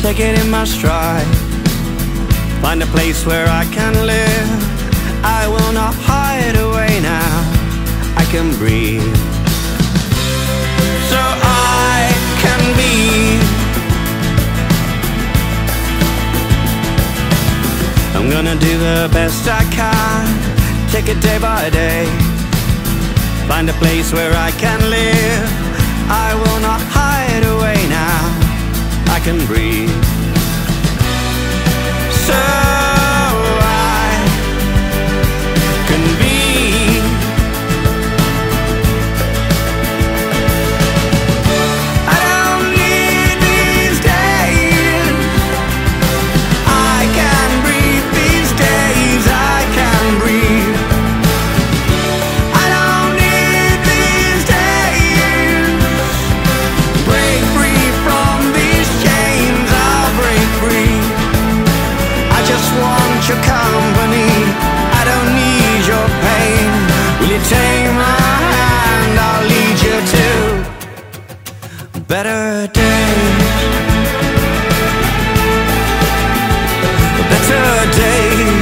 take it in my stride. Find a place where I can live. I will not hide away now. I can breathe, so I can be. I'm gonna do the best I can, take it day by day. Find a place where I can live. I will not hide away now. I can breathe, so I can be. I don't need these days. I can breathe these days. I can breathe. I don't need these days. Break free from these chains. I'll break free. I just want your company. I don't need your pain. Will you take my hand? I'll lead you to better days. Better days.